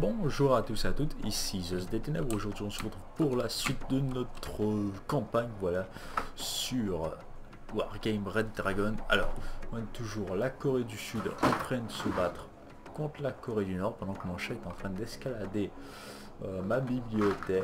Bonjour à tous et à toutes, ici Zeus des Ténèbres. Aujourd'hui on se retrouve pour la suite de notre campagne, voilà, sur Wargame Red Dragon. Alors, on est toujours la Corée du Sud en train de se battre contre la Corée du Nord, pendant que mon chat est en train d'escalader ma bibliothèque.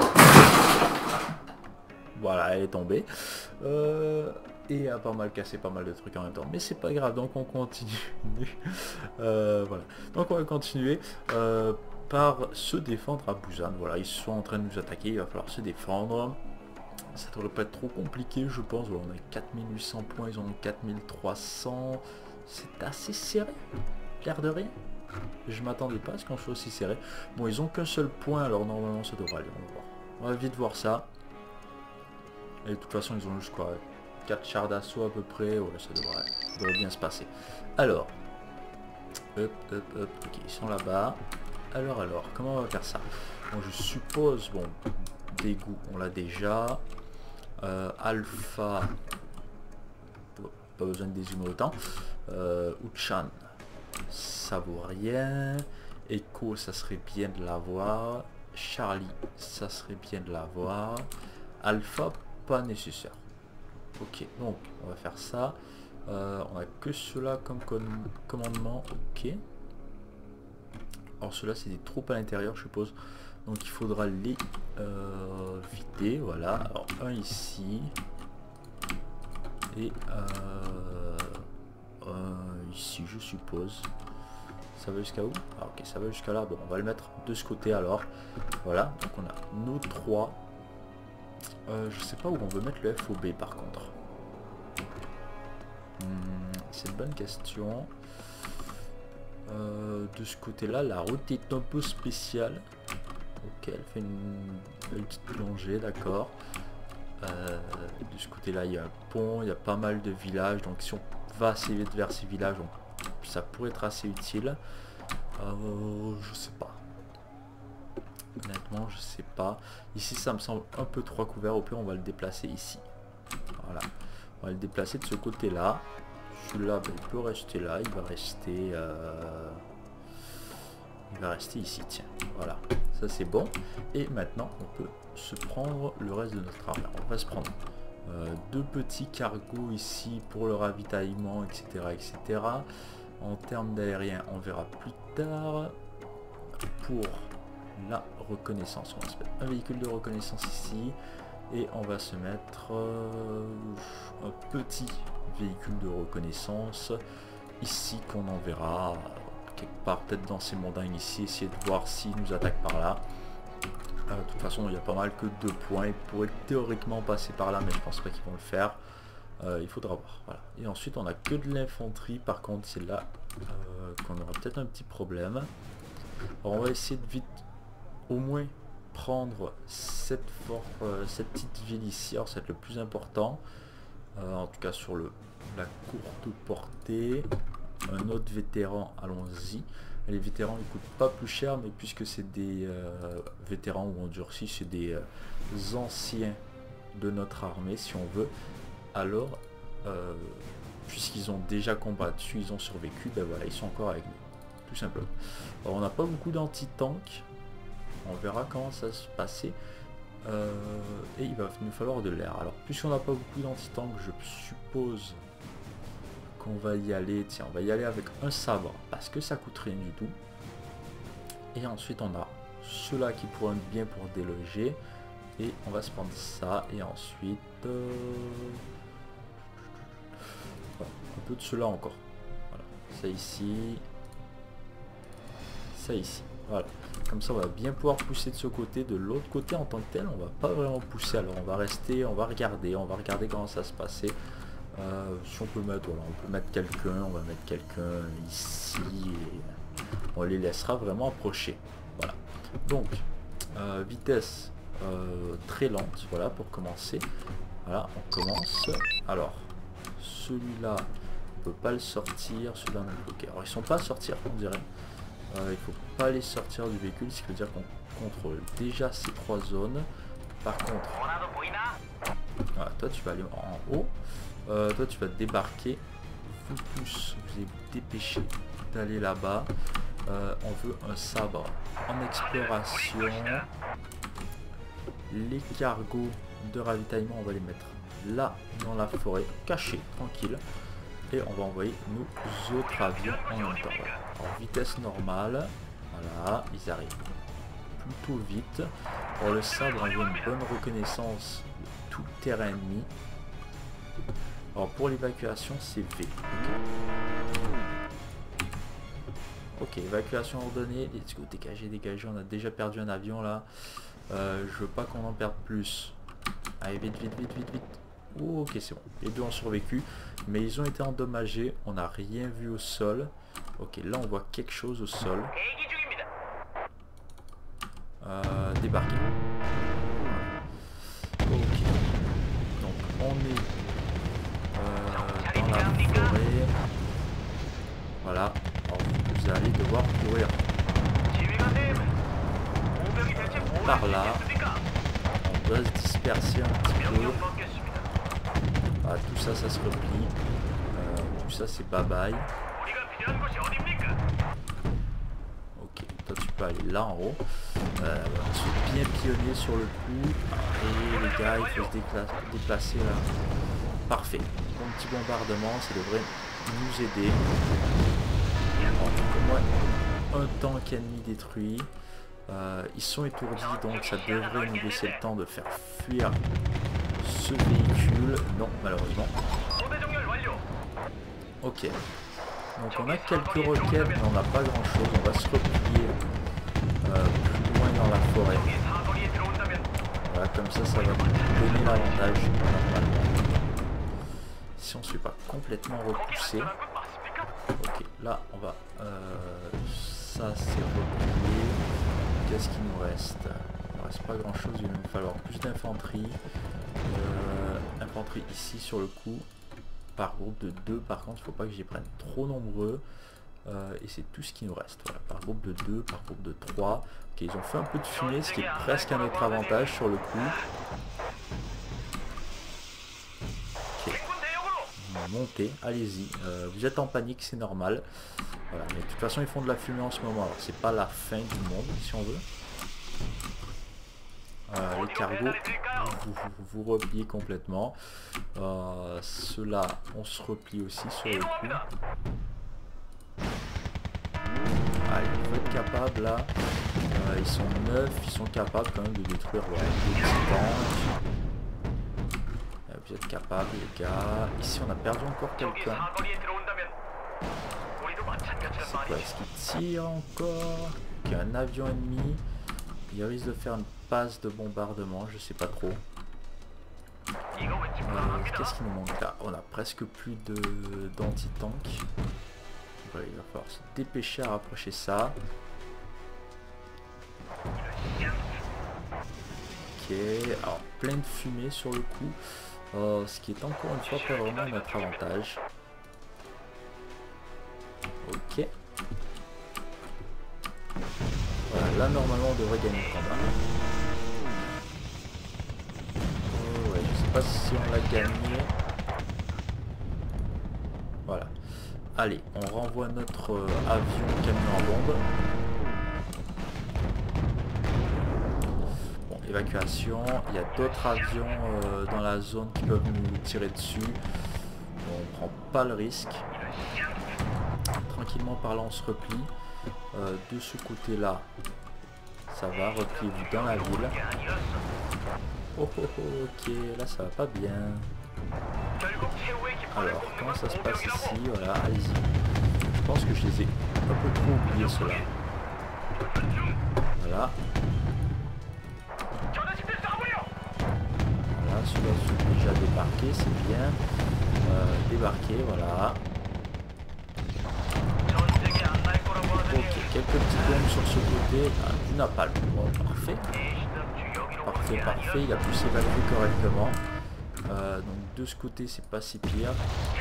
Voilà, elle est tombée. Et a pas mal cassé pas mal de trucs en même temps. Mais c'est pas grave, donc on continue. Voilà. Donc on va continuer par se défendre à Busan. Voilà, ils sont en train de nous attaquer, il va falloir se défendre. Ça devrait pas être trop compliqué, je pense. Voilà, on a 4800 points, ils en ont 4300. C'est assez serré, l'air de rien. Je m'attendais pas à ce qu'on soit aussi serré. Bon, ils ont qu'un seul point, alors normalement ça devrait aller. On va voir. On va vite voir ça. Et de toute façon, ils ont juste quoi, 4 chars d'assaut à peu près. Ouais, ça devrait bien se passer. Alors, hop, ok, ils sont là-bas. Alors, comment on va faire ça? Bon, je suppose, bon, dégoût, on l'a déjà. Alpha, pas besoin de dézoomer autant. Uchan, ça vaut rien. Echo, ça serait bien de l'avoir. Charlie, ça serait bien de l'avoir. Alpha, pas nécessaire. Ok, donc on va faire ça. On a que cela comme commandement. Ok. Alors cela c'est des troupes à l'intérieur, je suppose. Donc il faudra les vider. Voilà. Alors un ici. Et ici, je suppose. Ça va jusqu'à où? Ah, ok, ça va jusqu'à là. Bon, on va le mettre de ce côté alors. Voilà. Donc on a nos 3. Je sais pas où on veut mettre le FOB par contre. C'est une bonne question. De ce côté-là, la route est un peu spéciale. Ok, elle fait une petite plongée, d'accord. De ce côté-là, il y a un pont, il y a pas mal de villages. Donc si on va assez vite vers ces villages, ça pourrait être assez utile. Je sais pas. Honnêtement, je sais pas. Ici, ça me semble un peu trop couvert. Au pire, on va le déplacer ici. Voilà. On va le déplacer de ce côté-là. Celui-là, ben, il peut rester là. Il va rester ici. Tiens. Voilà. Ça, c'est bon. Et maintenant, on peut se prendre le reste de notre armée. On va se prendre 2 petits cargos ici pour le ravitaillement, etc. etc. En termes d'aérien, on verra plus tard. Pour la reconnaissance, on va se mettre un véhicule de reconnaissance ici et on va se mettre un petit véhicule de reconnaissance ici qu'on enverra quelque part peut-être dans ces montagnes ici, essayer de voir s'ils nous attaquent par là. De toute façon il y a pas mal que 2 points, ils pourraient théoriquement passer par là mais je pense pas qu'ils vont le faire. Il faudra voir. Voilà. Et ensuite on a que de l'infanterie, par contre c'est là qu'on aura peut-être un petit problème. Alors on va essayer de vite au moins prendre cette petite ville ici. Alors ça va être le plus important. En tout cas sur la courte portée. Un autre vétéran, allons-y. Les vétérans ils coûtent pas plus cher, mais puisque c'est des vétérans ou endurcis, c'est des anciens de notre armée si on veut. Alors puisqu'ils ont déjà combattu, ils ont survécu, ben voilà, ils sont encore avec nous. Tout simplement. Alors, on n'a pas beaucoup d'anti-tank. On verra comment ça se passer. Et il va nous falloir de l'air. Alors, puisqu'on n'a pas beaucoup d'anti-tank, je suppose qu'on va y aller. Tiens, on va y aller avec un sabre parce que ça coûte rien du tout. Et ensuite, on a ceux-là qui pourront être bien pour déloger. Et on va se prendre ça. Et ensuite, un peu de cela encore. Voilà. Ça ici. Ici, voilà, comme ça on va bien pouvoir pousser de ce côté. De l'autre côté en tant que tel on va pas vraiment pousser, alors on va rester, on va regarder comment ça se passait. Si on peut mettre, voilà, on peut mettre quelqu'un, on va mettre quelqu'un ici et on les laissera vraiment approcher. Voilà, donc vitesse très lente, voilà, pour commencer. Voilà, on commence. Alors celui-là on peut pas le sortir, celui-là non plus. Ok, alors ils sont pas à sortir, on dirait. Il faut pas les sortir du véhicule, ce qui veut dire qu'on contrôle déjà ces 3 zones. Par contre, voilà, toi tu vas aller en haut, toi tu vas débarquer. Vous tous, vous allez vous dépêcher d'aller là-bas. on veut un sabre en exploration. Les cargos de ravitaillement, on va les mettre là dans la forêt, cachés, tranquille. Et on va envoyer nos autres avions en même temps. Voilà. En vitesse normale. Voilà, ils arrivent plutôt vite. Pour le sabre, on veut une bonne reconnaissance de tout terrain ennemi. Alors pour l'évacuation, c'est V. Ok, évacuation ordonnée. Let's go, dégagez, dégagez. On a déjà perdu un avion là. Je veux pas qu'on en perde plus. Allez, vite, vite, vite, vite, vite. Oh, ok, c'est bon. Les deux ont survécu. Mais ils ont été endommagés. On n'a rien vu au sol. Ok, là on voit quelque chose au sol. Débarquer. Ok. Donc on est dans la forêt. Voilà. Alors vous allez devoir courir par là. On doit se disperser un petit peu. Ah, tout ça, ça se replie. Tout ça, c'est bye bye. Ok, toi tu peux aller là en haut. On se fait bien pionner sur le coup. Et les gars, il faut se déplacer là. Parfait. Bon petit bombardement, ça devrait nous aider. Au moins un tank ennemi détruit. Ils sont étourdis, donc ça devrait nous laisser le temps de faire fuir ce véhicule. Non, malheureusement. Ok. Donc on a quelques roquettes, mais on n'a pas grand chose. On va se replier plus loin dans la forêt. Voilà, comme ça, ça va nous donner l'avantage normalement. Si on ne se fait pas complètement repousser. Ok, là on va... ça c'est replié. Qu'est-ce qu'il nous reste? Il ne reste pas grand chose, il va nous falloir plus d'infanterie. Infanterie ici sur le coup. Par groupe de 2, par contre, il ne faut pas que j'y prenne trop nombreux. Et c'est tout ce qui nous reste. Voilà, par groupe de 2, par groupe de 3. Ok, ils ont fait un peu de fumée, ce qui est presque à notre avantage sur le coup. Ok. Montez, allez-y. Vous êtes en panique, c'est normal. Voilà, mais de toute façon, ils font de la fumée en ce moment. Alors, c'est pas la fin du monde, si on veut. Les cargos, vous repliez complètement. Ceux-là, on se replie aussi sur le coup. Allez, il faut être capable là. Ils sont 9, ils sont capables quand même de détruire des petits tanks. Vous êtes capables les gars. Ici on a perdu encore quelqu'un. C'est quoi? Est-ce qu'il tire encore? Il y a un avion ennemi. Il risque de faire une passe de bombardement, je sais pas trop. Qu'est-ce qui nous manque là? On a presque plus d'anti-tank. Voilà, il va falloir se dépêcher à rapprocher ça. Ok, alors plein de fumée sur le coup. Ce qui est encore une fois pas vraiment notre avantage. Ok. Voilà, là normalement on devrait gagner le combat. Oh, ouais, je sais pas si on l'a gagné. Voilà. Allez, on renvoie notre avion camion à bombe. Bon, évacuation. Il y a d'autres avions dans la zone qui peuvent nous tirer dessus. Bon, on prend pas le risque. Tranquillement par là on se replie. De ce côté là ça va, repliez-vous dans la ville. Oh, oh, oh, ok, là ça va pas bien. Alors comment ça se passe ici? Voilà, allez-y. Je pense que je les ai un peu trop oubliés ceux-là. Voilà. Voilà, ceux-là sont déjà débarqués, c'est bien. Débarqués, voilà. Ok, quelques petites bombes sur ce côté. Ah, du napalm. Bon, parfait. Parfait, parfait. Il a pu s'évacuer correctement. Donc de ce côté, c'est pas si pire.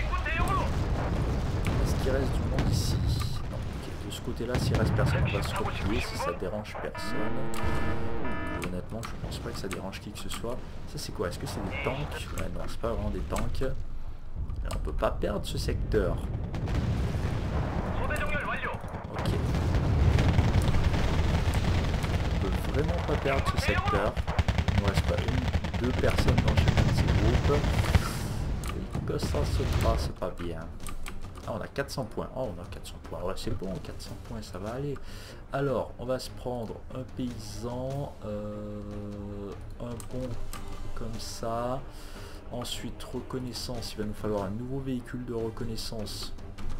Est-ce qu'il reste du monde ici? Non. Okay. De ce côté-là, s'il reste personne, on va se replier si ça dérange personne. Honnêtement, je pense pas que ça dérange qui que ce soit. Ça, c'est quoi? Est-ce que c'est des tanks? Ouais, non, c'est pas vraiment des tanks. Alors, on peut pas perdre ce secteur. Ok. perdre ce secteur. Il ne reste pas une, deux personnes dans chacun de ces groupes. Et que ça se passe pas bien. Ah, on a 400 points. Oh, on a 400 points. Ouais, c'est bon, 400 points, ça va aller. Alors, on va se prendre un paysan, un pont comme ça. Ensuite, reconnaissance. Il va nous falloir un nouveau véhicule de reconnaissance.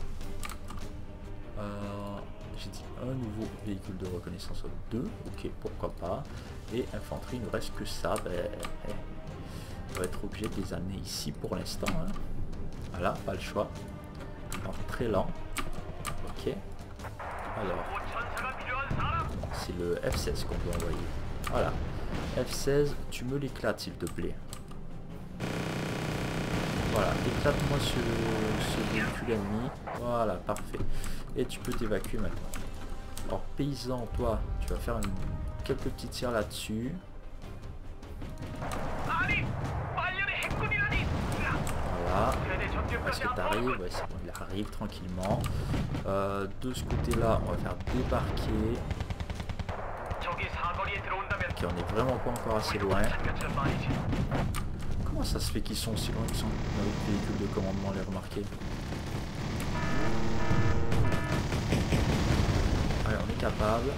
J'ai dit un nouveau véhicule de reconnaissance 2. Ok, pourquoi pas. Et infanterie, il ne reste que ça. Ben, on va être obligé de les amener ici pour l'instant. Hein. Voilà, pas le choix. Alors, très lent. Ok. Alors, c'est le F16 qu'on peut envoyer. Voilà. F16, tu me l'éclates s'il te plaît. Voilà, éclate-moi ce véhicule ennemi. Voilà, parfait. Et tu peux t'évacuer maintenant. Alors, paysan, toi, tu vas faire quelques petits tirs là-dessus. Voilà. Est-ce que tu arrives? Ouais, c'est bon, il arrive tranquillement. De ce côté-là, on va faire débarquer. Ok, on est vraiment pas encore assez loin. Comment ça se fait qu'ils sont si loin qu'ils sont dans les véhicules de commandement, les remarquer? Allez, on est capable.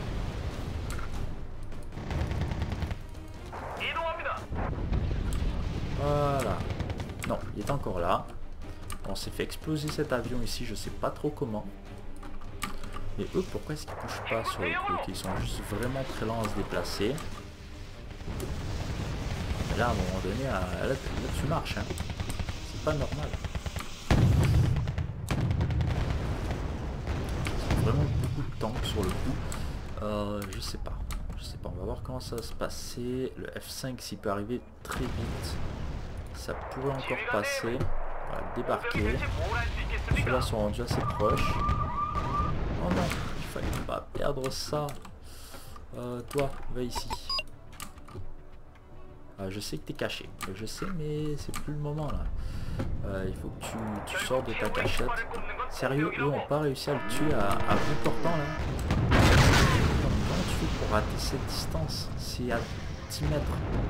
Voilà. Non, il est encore là. On s'est fait exploser cet avion ici, je sais pas trop comment. Mais eux, pourquoi est-ce qu'ils bougent pas sur le côté? Ils sont juste vraiment très lents à se déplacer. Mais là, à un moment donné, là tu marches. Hein. C'est pas normal. C'est vraiment beaucoup de tanks sur le coup. Je sais pas. Je sais pas. On va voir comment ça va se passer. Le F5, s'il peut arriver très vite, ça pourrait encore passer. Voilà, débarquer. Ceux-là sont rendus assez proches. Oh non, il fallait pas perdre ça. Toi, va ici. Je sais que t'es caché. Je sais, mais c'est plus le moment là. Il faut que tu sors de ta cachette. Sérieux, eux ont pas réussi à le tuer à bout portant là. Comment tu fais pour rater cette distance? C'est à 10 mètres.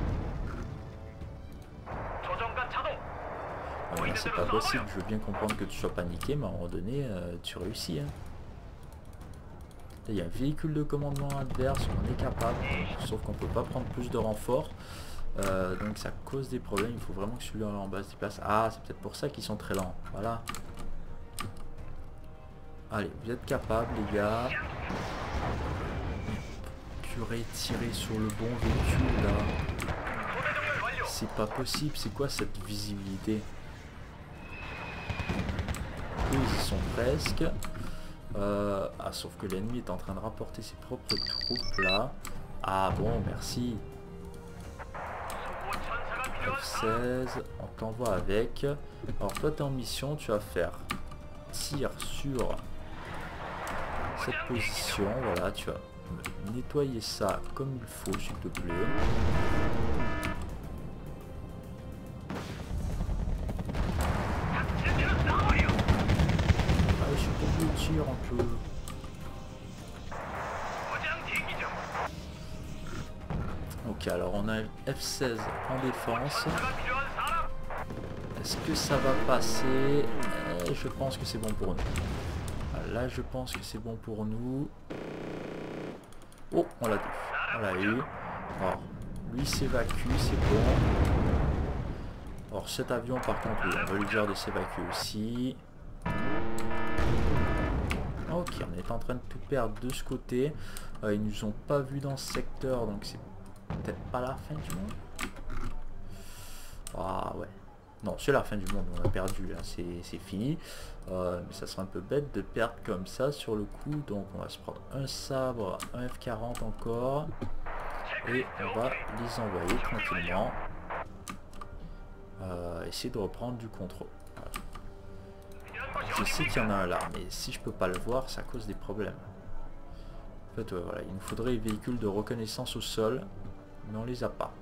C'est pas possible, je veux bien comprendre que tu sois paniqué, mais à un moment donné, tu réussis. Hein. Là, il y a un véhicule de commandement adverse, on est capable, sauf qu'on peut pas prendre plus de renforts. Donc ça cause des problèmes, il faut vraiment que celui-là en bas se déplace. Ah, c'est peut-être pour ça qu'ils sont très lents, voilà. Allez, vous êtes capables les gars. Purée, tirer sur le bon véhicule là. C'est pas possible, c'est quoi cette visibilité? Ils y sont presque. Ah, sauf que l'ennemi est en train de rapporter ses propres troupes là. Ah bon, merci. F16, on t'envoie avec. Alors toi tu es en mission, tu vas faire tir sur cette position. Voilà, tu vas nettoyer ça comme il faut s'il te plaît. Un peu. Ok, alors on a F16 en défense. Est-ce que ça va passer? Je pense que c'est bon pour nous. Là, je pense que c'est bon pour nous. Oh, on l'a eu. On l'a eu. Alors, lui s'évacue, c'est bon. Alors, cet avion, par contre, on va lui dire de s'évacuer aussi. Ok, on est en train de tout perdre de ce côté. Ils nous ont pas vus dans ce secteur, donc c'est peut-être pas la fin du monde. Ah ouais. Non, c'est la fin du monde, on a perdu, là, c'est fini. Mais ça serait un peu bête de perdre comme ça sur le coup. Donc on va se prendre un sabre, un F40 encore. Et on va les envoyer tranquillement. Essayer de reprendre du contrôle. Je sais qu'il y en a un là, mais si je peux pas le voir, ça cause des problèmes. En fait, voilà, il nous faudrait des véhicules de reconnaissance au sol, mais on les a pas.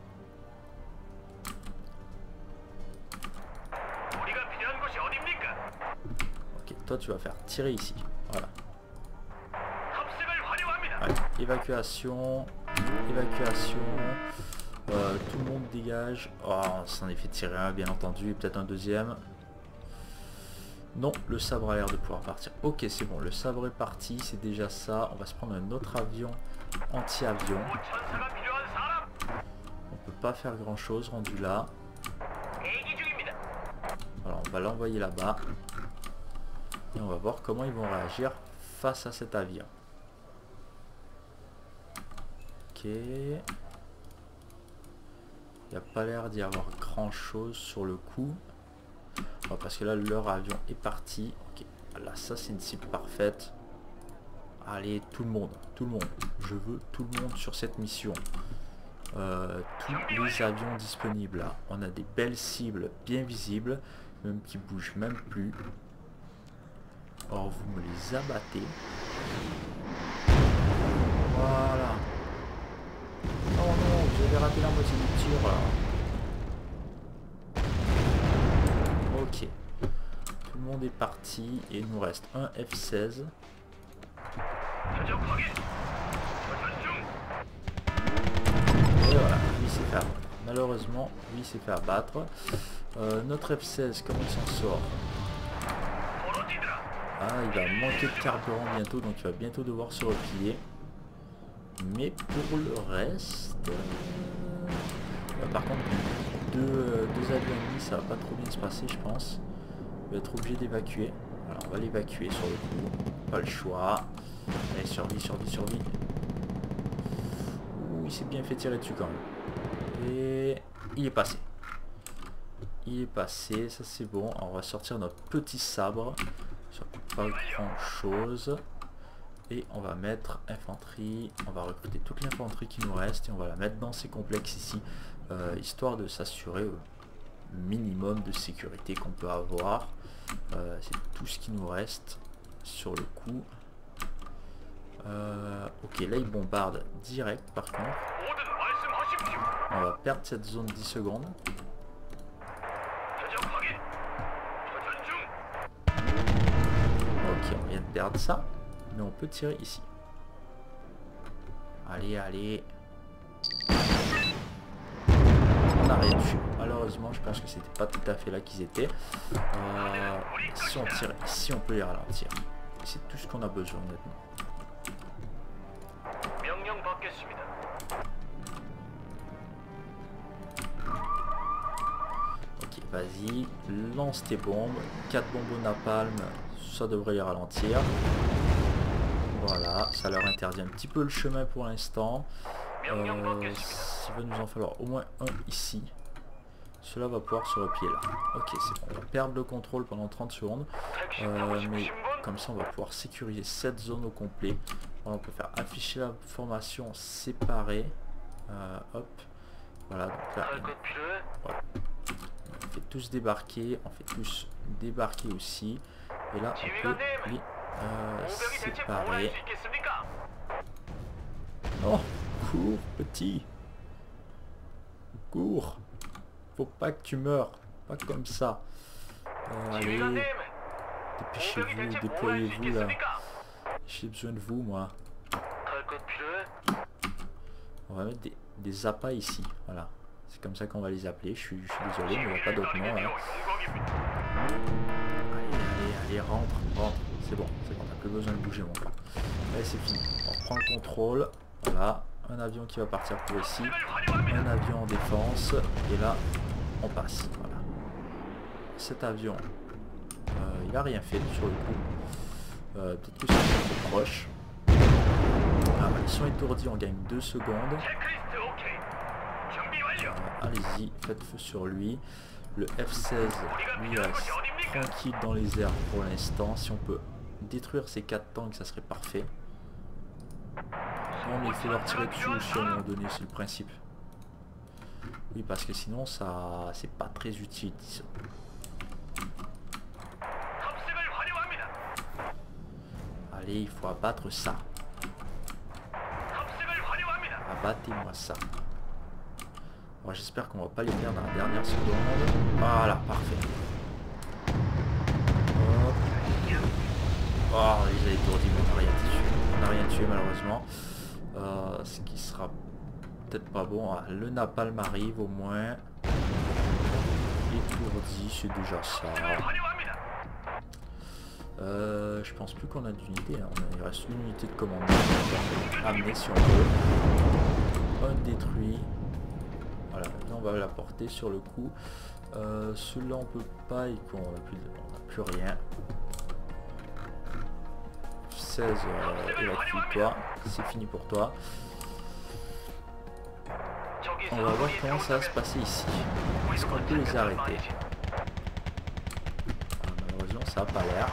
Ok, toi tu vas faire tirer ici. Voilà. Allez, évacuation. Évacuation. Tout le monde dégage. Oh, on s'en est fait tirer un, bien entendu. Et peut-être un deuxième. Non, le sabre a l'air de pouvoir partir. Ok, c'est bon. Le sabre est parti. C'est déjà ça. On va se prendre un autre avion anti-avion. On peut pas faire grand-chose rendu là. Voilà, on va l'envoyer là-bas. Et on va voir comment ils vont réagir face à cet avion. Ok. Il n'y a pas l'air d'y avoir grand chose sur le coup. Oh, parce que là, leur avion est parti. Ok. Là, ça, c'est une cible parfaite. Allez, tout le monde. Tout le monde. Je veux tout le monde sur cette mission. Tous les avions disponibles. Là. On a des belles cibles bien visibles. Même qui bougent même plus. Or, vous me les abattez. Voilà. Oh non, vous avez raté la moitié du tir là. Ok. Tout le monde est parti et il nous reste un F-16. Et voilà, lui s'est fait abattre. Malheureusement, lui s'est fait abattre. Notre F-16, comment il s'en sort? Ah, il va manquer de carburant bientôt, donc il va bientôt devoir se replier. Mais pour le reste... par contre, deux avions ennemis, ça va pas trop bien se passer, je pense. On va être obligé d'évacuer. Alors, on va l'évacuer sur le coup. Pas le choix. Allez, survie, survie, survie. Ouh, il s'est bien fait tirer dessus quand même. Et il est passé. Il est passé, ça c'est bon. Alors, on va sortir notre petit sabre. Ça coûte pas grand chose. Et on va mettre infanterie. On va recruter toute l'infanterie qui nous reste. Et on va la mettre dans ces complexes ici. Histoire de s'assurer au minimum de sécurité qu'on peut avoir. C'est tout ce qui nous reste sur le coup. Ok, là il bombarde direct par contre. On va perdre cette zone 10 secondes. Ok, on vient de perdre ça. Mais on peut tirer ici. Allez, allez. On n'a rien tué. Malheureusement, je pense que c'était pas tout à fait là qu'ils étaient. Si on tire ici, on peut les ralentir. C'est tout ce qu'on a besoin honnêtement. Ok, vas-y. Lance tes bombes. 4 bombes au napalm. Ça devrait les ralentir. Voilà, ça leur interdit un petit peu le chemin pour l'instant. Il va nous en falloir au moins un ici. Cela va pouvoir se replier là. Ok, c'est bon. On va perdre le contrôle pendant 30 secondes. Mais comme ça, on va pouvoir sécuriser cette zone au complet. Voilà, on peut faire afficher la formation séparée. Hop. Voilà, donc là, voilà. On fait tous débarquer. On fait tous débarquer aussi. Et là, on peut les séparer. Oh, cours, petit. Cours. Faut pas que tu meurs. Pas comme ça. Allez. Dépêchez-vous, déployez-vous là. J'ai besoin de vous, moi. On va mettre des appâts ici. Voilà. C'est comme ça qu'on va les appeler. Je suis désolé, mais il n'y a pas d'autre nom. Hein. Allez, rentre, rentre. C'est bon, on n'a plus besoin de bouger mon gars. Allez, c'est fini. On reprend le contrôle. Voilà. Un avion qui va partir pour ici. Un avion en défense. Et là, on passe. Voilà. Cet avion, il n'a rien fait sur le coup. Peut-être que c'est trop proche. Ah, ils sont étourdis, on gagne 2 secondes. Allez-y, faites feu sur lui. Le F-16, lui, reste tranquille dans les airs pour l'instant. Si on peut détruire ces 4 tanks, ça serait parfait. Non, mais il faut leur tirer dessus aussi à un moment donné, c'est le principe. Oui, parce que sinon, ça, c'est pas très utile, disons. Allez, il faut abattre ça. Abattez-moi ça. Bon, j'espère qu'on va pas les perdre dans la dernière seconde. Voilà, parfait. Hop. Oh, ils ont étourdi, mais on n'a rien tué. On n'a rien tué malheureusement. Ce qui sera peut-être pas bon. Ah, le napalm arrive au moins. Étourdi, c'est déjà ça. Je pense plus qu'on a d'unité. Hein. Il reste une unité de commandement. On va amener si on veut. Un détruit. Voilà, là on va la porter sur le coup. Celui-là on peut pas, et qu'on n'a plus rien. 16, évacue-toi, c'est fini pour toi. On va voir comment ça va se passer ici. Est-ce qu'on peut les arrêter? Malheureusement ça n'a pas l'air.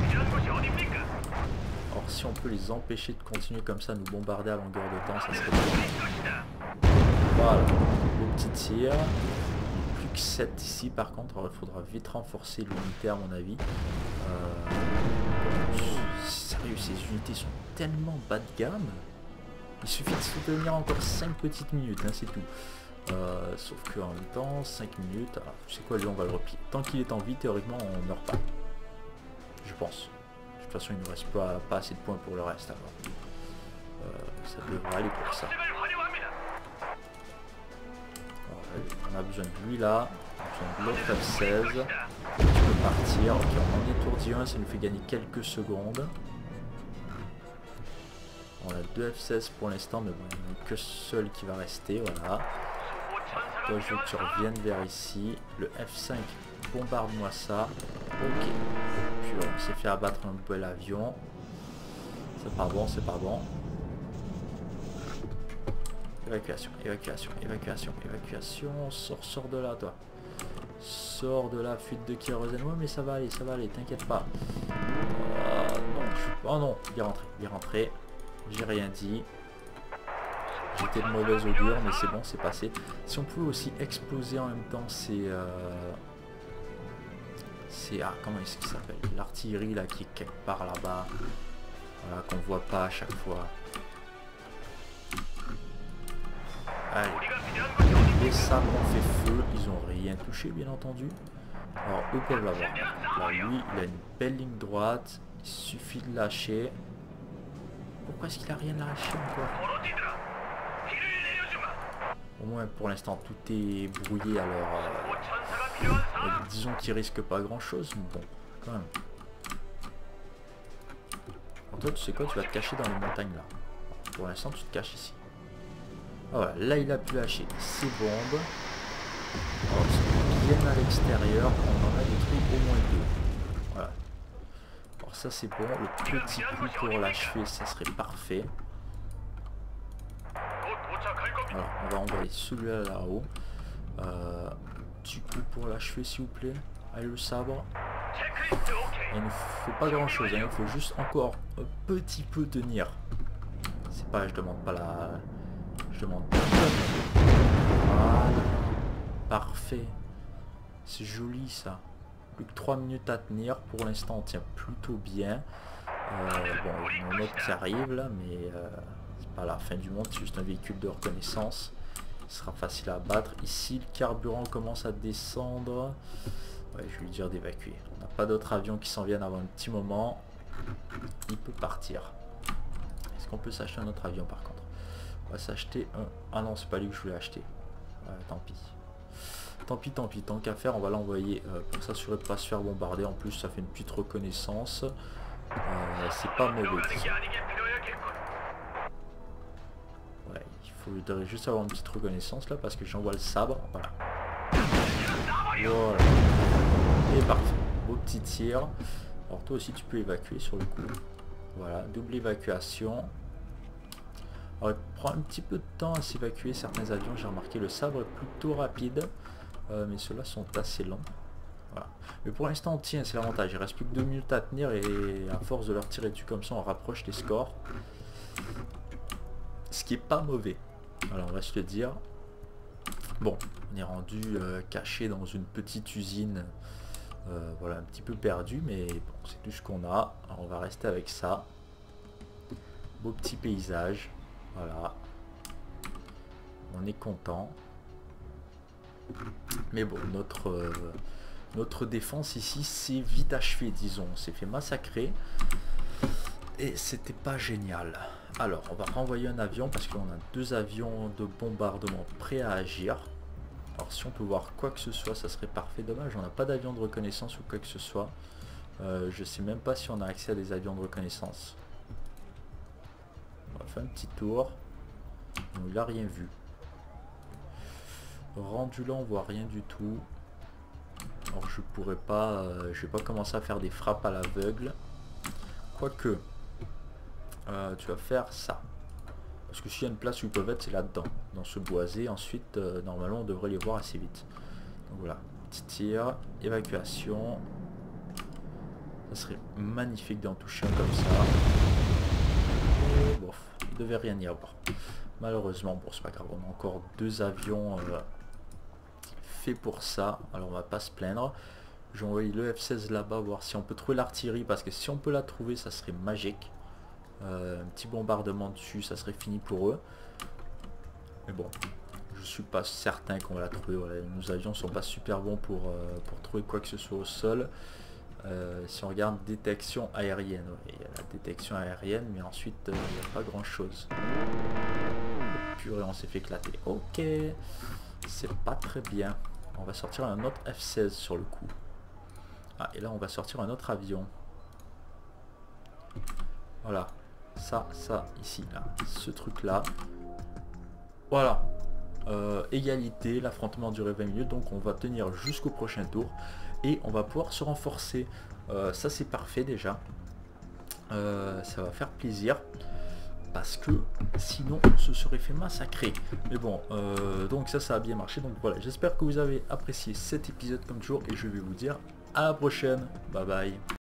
Or si on peut les empêcher de continuer comme ça, nous bombarder à longueur de temps, ça serait bien. Voilà, le petit tir. Plus que 7 ici par contre, il faudra vite renforcer l'unité à mon avis. Sérieux, ces unités sont tellement bas de gamme. Il suffit de se tenir encore 5 petites minutes, hein, c'est tout. Sauf que en même temps, 5 minutes, alors, tu sais quoi, lui on va le replier. Tant qu'il est en vie, théoriquement on meurt pas. Je pense. De toute façon il ne reste pas assez de points pour le reste alors. Ça devrait aller pour ça. Alors, on a besoin de lui là. On a besoin de l'autre F16. Tu peux partir. Ok, on en étourdit un, ça nous fait gagner quelques secondes. On a 2 F16 pour l'instant, mais bon, il n'y en a que seul qui va rester, voilà. Toi, je veux que tu reviennes vers ici. Le F5, bombarde-moi ça. Ok. Puis on s'est fait abattre un bel avion. C'est pas bon, c'est pas bon. Évacuation, évacuation, évacuation, évacuation. Sors de là, toi. Sors de la fuite de kérosène. Ouais, mais ça va aller, t'inquiète pas. Non, oh non, il est rentré. J'ai rien dit. J'étais de mauvaise augure, mais c'est bon, c'est passé. Si on pouvait aussi exploser en même temps, c'est comment est-ce qu'il s'appelle? L'artillerie là qui est quelque part là-bas. Voilà, qu'on voit pas à chaque fois. Allez. Les sabres ont fait feu, ils ont rien touché bien entendu. Alors eux peuvent l'avoir. Là lui, il a une belle ligne droite. Il suffit de lâcher. Pourquoi est-ce qu'il a rien lâché encore? Au moins pour l'instant tout est brouillé alors disons qu'il risque pas grand chose, mais bon quand même. Alors toi tu sais quoi, tu vas te cacher dans les montagnes là. Pour l'instant tu te caches ici. Ah, voilà, là il a pu lâcher ses bombes. Alors bien à l'extérieur, on en a détruit au moins 2. Voilà. Alors ça c'est bon, le petit coup pour l'achever ça serait parfait. Alors on va envoyer celui-là là-haut. Petit coup pour l'achever s'il vous plaît. Allez le sabre. Il ne faut pas grand chose, hein, il faut juste encore un petit peu tenir. C'est pas, je demande pas la... Je demande pas. Voilà. Parfait. C'est joli ça. Plus que 3 minutes à tenir. Pour l'instant on tient plutôt bien. Bon, mon autre qui arrive là, mais c'est pas la fin du monde, c'est juste un véhicule de reconnaissance. Ce sera facile à battre. Ici le carburant commence à descendre. Ouais, je vais lui dire d'évacuer. On n'a pas d'autres avions qui s'en viennent avant un petit moment. Il peut partir. Est-ce qu'on peut s'acheter un autre avion par contre? On va s'acheter un... Ah non, c'est pas lui que je voulais acheter. Tant pis. Tant pis, tant qu'à faire, on va l'envoyer pour s'assurer de ne pas se faire bombarder. En plus, ça fait une petite reconnaissance. C'est pas mauvais. Ouais, il faudrait juste avoir une petite reconnaissance là parce que j'envoie le sabre. Voilà. Voilà. Et parti. Beau petit tir. Alors toi aussi tu peux évacuer sur le coup. Voilà, double évacuation. Alors, il prend un petit peu de temps à s'évacuer certains avions. J'ai remarqué le sabre est plutôt rapide. Mais ceux-là sont assez longs. Voilà. Mais pour l'instant on tient, c'est l'avantage. Il reste plus que 2 minutes à tenir et à force de leur tirer dessus comme ça on rapproche les scores. Ce qui est pas mauvais. Alors on va se le dire. Bon, on est rendu caché dans une petite usine. Voilà, un petit peu perdu, mais bon, c'est tout ce qu'on a. Alors on va rester avec ça. Beau petit paysage. Voilà. On est content. Mais bon, notre défense ici, c'est vite achevé, disons. On s'est fait massacrer. Et c'était pas génial. Alors, on va renvoyer un avion parce qu'on a 2 avions de bombardement prêts à agir. Alors, si on peut voir quoi que ce soit, ça serait parfait. Dommage, on n'a pas d'avion de reconnaissance ou quoi que ce soit. Je sais même pas si on a accès à des avions de reconnaissance. On va faire un petit tour. Donc, il n'a rien vu. Rendu là, on voit rien du tout. Alors, je pourrais pas... je vais pas commencer à faire des frappes à l'aveugle. Quoique... tu vas faire ça. Parce que s'il y a une place où ils peuvent être, c'est là-dedans. Dans ce boisé. Ensuite, normalement, on devrait les voir assez vite. Donc voilà. Petit tir. Évacuation. Ça serait magnifique d'en toucher un comme ça. Et bon, il devait rien y avoir. Malheureusement, bon, c'est pas grave. On a encore 2 avions faits pour ça. Alors, on va pas se plaindre. Je vais envoyer le F-16 là-bas, voir si on peut trouver l'artillerie. Parce que si on peut la trouver, ça serait magique. Un petit bombardement dessus, ça serait fini pour eux. Mais bon, je suis pas certain qu'on va la trouver. Voilà, nos avions sont pas super bons pour trouver quoi que ce soit au sol. Si on regarde détection aérienne, il y a la détection aérienne, mais ensuite il n'y a pas grand chose. Purée, on s'est fait éclater. Ok, c'est pas très bien. On va sortir un autre F-16 sur le coup. Ah, et là on va sortir un autre avion. Voilà. Ça, ici, là. Ce truc-là. Voilà. Égalité, l'affrontement durait 20 minutes, donc on va tenir jusqu'au prochain tour. Et on va pouvoir se renforcer. Ça, c'est parfait déjà. Ça va faire plaisir. Parce que sinon, on se serait fait massacrer. Mais bon, donc ça a bien marché. Donc voilà, j'espère que vous avez apprécié cet épisode comme toujours. Et je vais vous dire à la prochaine. Bye bye.